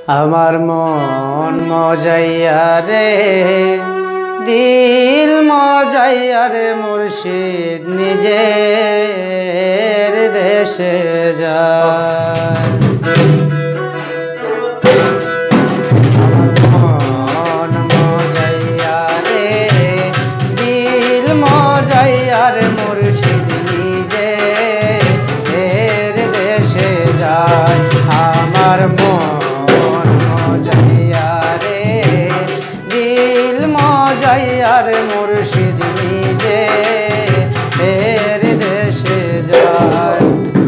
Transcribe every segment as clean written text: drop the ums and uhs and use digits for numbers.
আমার মন মজাইয়া রে দিল মজাইয়া রে মুর্শিদ নিজের দেশে যায়। আমার মন মজাইয়া রে দিল মজাইয়া রে মুর্শিদ নিজের দেশে যায়। আমার মন আর মুর্শিদ নিজে এর দেশে যায়।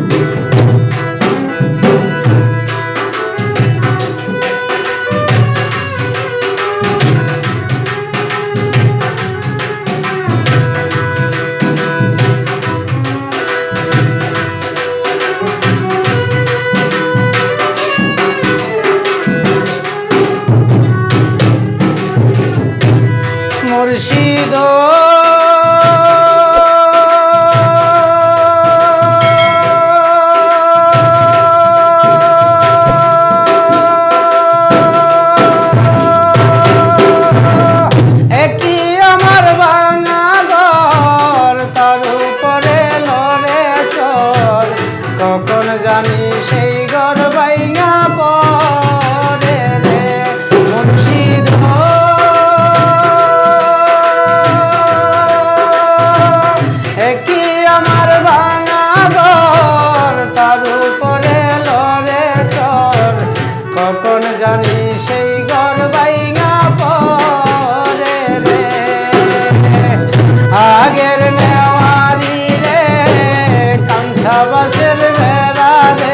মুর্শিদ একই আমার ভাঙা ঘর, তার উপরে লড়ে চর, কখন জানি সেই ঘর ভাঙা পড়ে রে। মুর্শিদ কখন জানি সেই ঘর ভাঙা পড়ে রে। আগের নেওয়ারি রে কাঞ্চা বাসের বেড়া রে,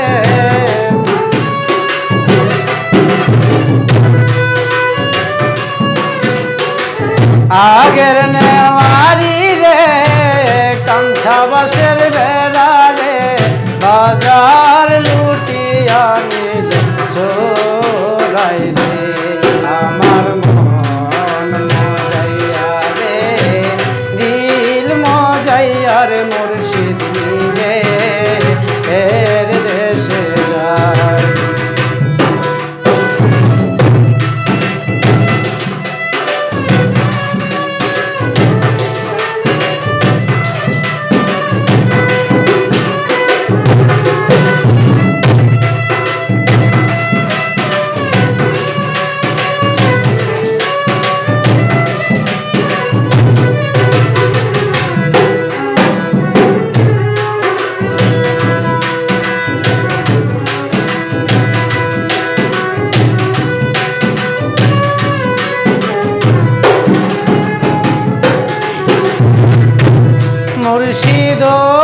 আগের নেওয়ারি রে কাঞ্চা বাসের বেড়া রে, বাজার লুটিয়া নিল চোরাই রে। আমার মন মজাইয়া রে দিল মজাইয়া রে মুর্শিদ নিজে এর দেশে যায়। মুর্শিদ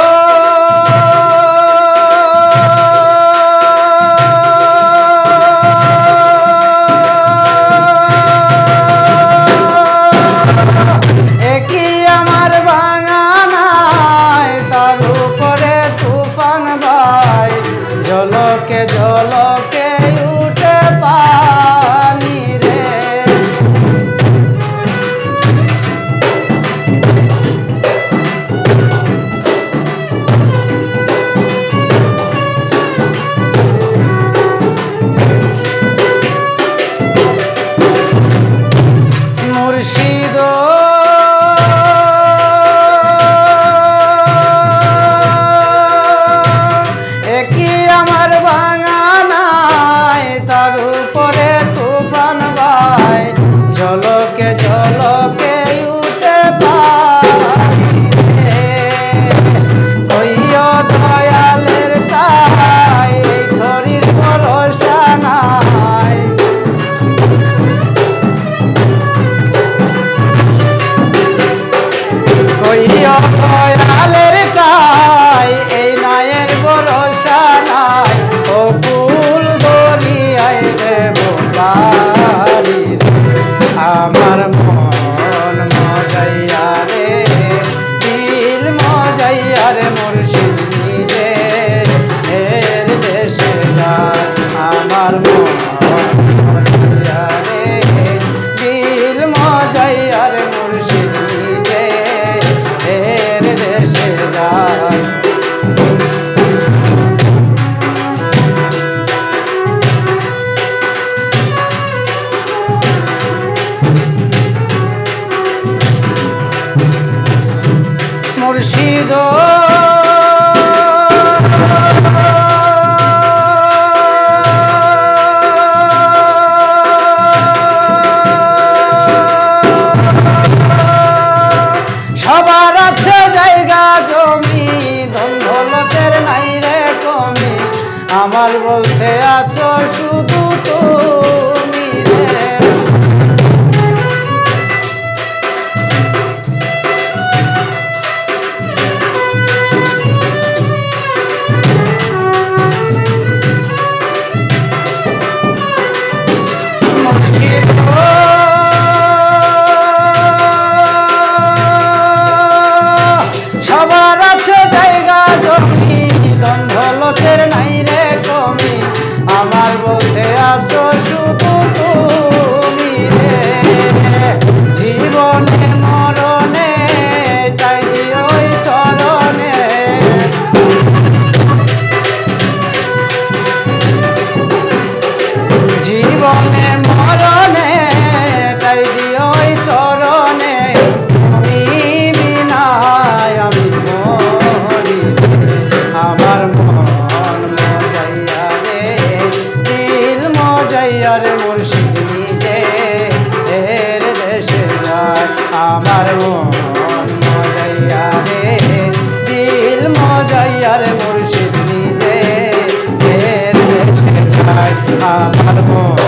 একই আমার ভাঙা নাই, তার উপরে তুফান ভাই, ঝলকে ঝলকে উঠে পানি রে। মুর্শিদ একই আমার ভাঙা নাই, তার উপরে আমার বলতে আছো শুধু তুমি রে। সবার আছে জায়গা জমি, দ্বন্দ্ব লোকের নাই রে কমি, আমার বলতে আছো শুধু তুমি রে। জীবনে মরণে তাই ওই চরণে, জীবনে মরণে তাই ওই চরণে, তুমি বিনায় আমি মরি রে। আমার মন মজাইয়া রে, দিল মজাইয়া রে, মুর্শিদ নিজে এর দেশে যায়। আমার মন মজাইয়া রে, দিল মজাইয়া রে, মুর্শিদ নিজে এর দেশে যায়। আমার মন